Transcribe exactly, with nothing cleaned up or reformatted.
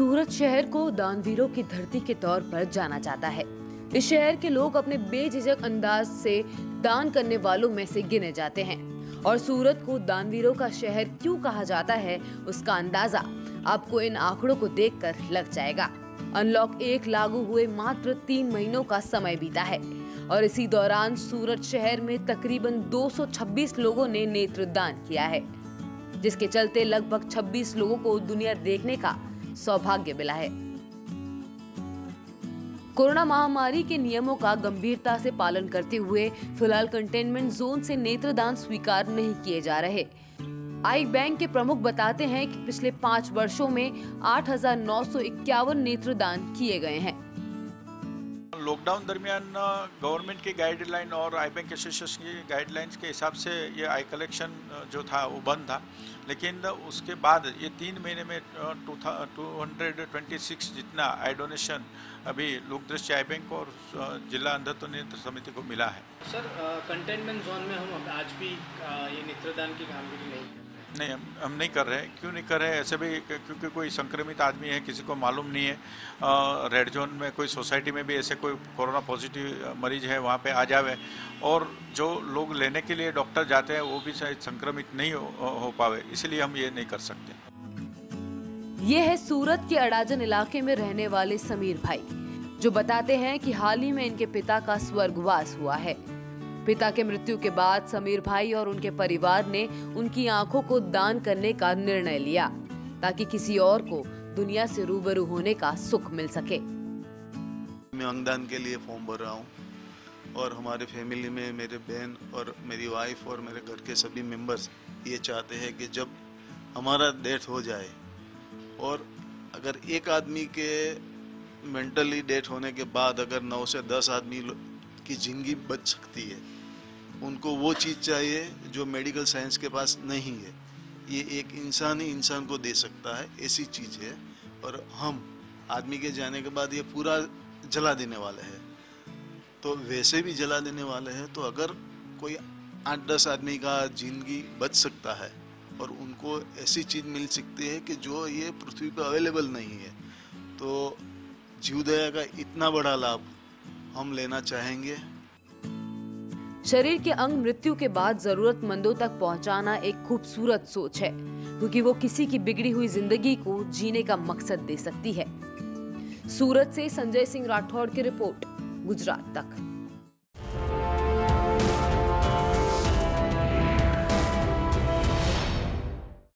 सूरत शहर को दानवीरों की धरती के तौर पर जाना जाता है। इस शहर के लोग अपने बेझिझक अंदाज से दान करने वालों में से गिने जाते हैं और सूरत को दानवीरों का शहर क्यों कहा जाता है, उसका अंदाजा आपको इन आंकड़ों को देखकर लग जाएगा। अनलॉक एक लागू हुए मात्र तीन महीनों का समय बीता है और इसी दौरान सूरत शहर में तकरीबन दो सौ छब्बीस लोगों ने नेत्रदान किया है, जिसके चलते लगभग छब्बीस लोगों को दुनिया देखने का सौभाग्य मिला है। कोरोना महामारी के नियमों का गंभीरता से पालन करते हुए फिलहाल कंटेनमेंट जोन से नेत्रदान स्वीकार नहीं किए जा रहे। आई बैंक के प्रमुख बताते हैं कि पिछले पाँच वर्षों में आठ हजार नौ सौ इक्यावन नेत्रदान किए गए हैं। लॉकडाउन दरमियान गवर्नमेंट की गाइडलाइन और आई बैंक एसोसिएशन की गाइडलाइंस के हिसाब से ये आई कलेक्शन जो था वो बंद था, लेकिन उसके बाद ये तीन महीने में टू हंड्रेड ट्वेंटी सिक्स जितना आई डोनेशन अभी लोक दृष्टि आई बैंक और जिला अंधत्व नेत्र समिति को मिला है। सर, कंटेनमेंट जोन में हम आज भी आ, ये नेत्रदान की कामगिरी नहीं नहीं हम हम नहीं कर रहे हैं। क्यों नहीं कर रहे हैं? ऐसे भी क्योंकि कोई संक्रमित आदमी है, किसी को मालूम नहीं है। आ, रेड जोन में कोई सोसाइटी में भी ऐसे कोई कोरोना पॉजिटिव मरीज है, वहाँ पे आ जावे और जो लोग लेने के लिए डॉक्टर जाते हैं वो भी शायद संक्रमित नहीं हो, हो पावे, इसलिए हम ये नहीं कर सकते। ये है सूरत के अडाजन इलाके में रहने वाले समीर भाई, जो बताते हैं कि हाल ही में इनके पिता का स्वर्गवास हुआ है। पिता के मृत्यु के बाद समीर भाई और उनके परिवार ने उनकी आंखों को दान करने का निर्णय लिया ताकि किसी और को दुनिया से रूबरू होने का सुख मिल सके। मैं अंगदान के लिए फॉर्म भर रहा हूँ और हमारे फैमिली में मेरे बहन और मेरी वाइफ और मेरे घर के सभी मेंबर्स ये चाहते हैं कि जब हमारा डेथ हो जाए और अगर एक आदमी के मेंटली डेथ होने के बाद अगर नौ से दस आदमी की जिंदगी बच सकती है, उनको वो चीज़ चाहिए जो मेडिकल साइंस के पास नहीं है। ये एक इंसान ही इंसान को दे सकता है, ऐसी चीज़ है। और हम आदमी के जाने के बाद ये पूरा जला देने वाले हैं, तो वैसे भी जला देने वाले हैं। तो अगर कोई आठ दस आदमी का जिंदगी बच सकता है और उनको ऐसी चीज़ मिल सकती है कि जो ये पृथ्वी पर अवेलेबल नहीं है, तो जीवदया का इतना बड़ा लाभ हम लेना चाहेंगे। शरीर के अंग मृत्यु के बाद जरूरतमंदों तक पहुंचाना एक खूबसूरत सोच है, क्योंकि वो किसी की बिगड़ी हुई जिंदगी को जीने का मकसद दे सकती है। सूरत से संजय सिंह राठौड़ की रिपोर्ट, गुजरात तक।